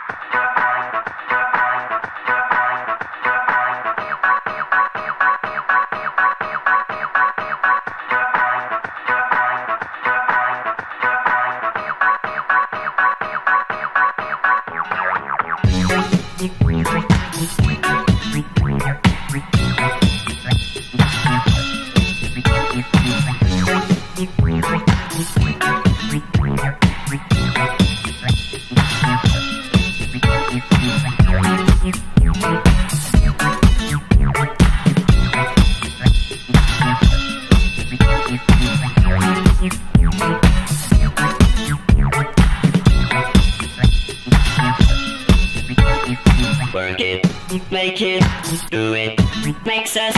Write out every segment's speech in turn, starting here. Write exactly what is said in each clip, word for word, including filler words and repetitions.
Work it, make it, do it, makes us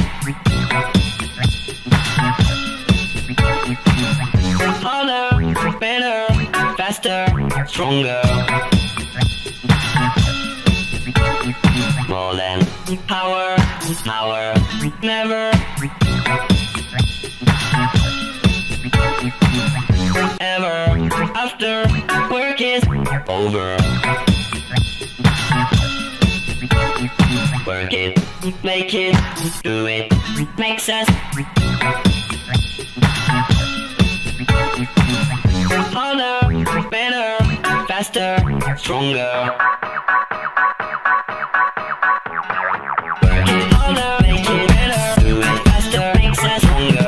harder, better, faster, stronger. More than power, power, never ever after work is over. Work it, make it, do it, makes us harder, better, faster, stronger. Work it harder, make it better, do it faster, makes us stronger.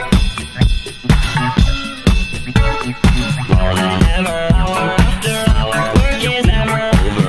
More than ever, hour after hour, work is never over.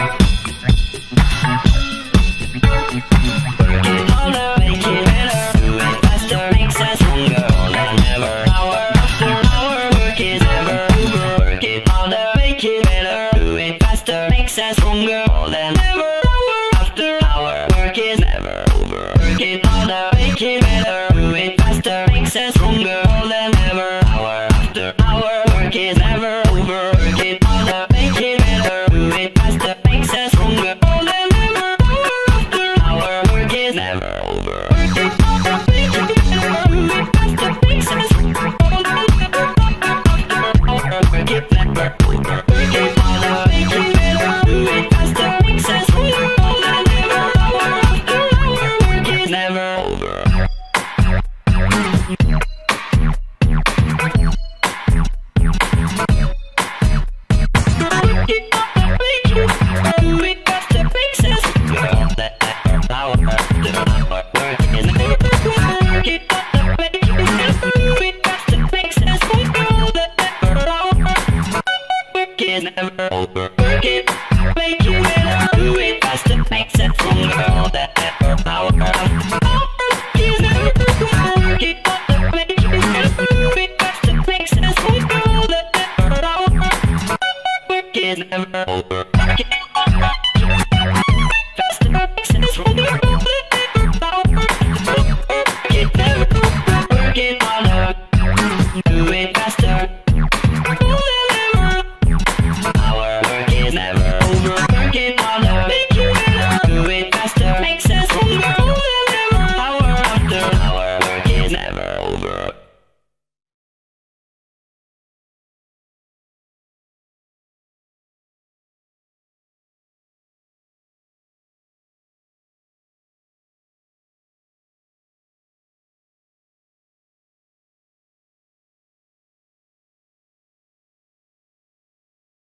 Work it harder, make it better, do it faster, makes us stronger. More than ever, hour after hour, work is never over. Work it harder, make it better, do it faster, makes us stronger. More than ever, hour after hour, work is never over. Work it harder, make it better, do it faster, makes us stronger. More than ever, hour after hour, work is never over. Work it harder, make it better, do it faster, makes us stronger. More than ever, hour after hour, work is never over. Work it harder, make it better, do it faster, makes us stronger. More than ever, hour after hour, work is never over. Work it harder, make it better, do it faster, makes us stronger. More than ever, hour after hour, work is never over. Never over. Work it, make it better, do it faster, makes it stronger. All that ever power is never over. Work it, make it better, do it faster, makes it stronger. All that ever power, work is never over.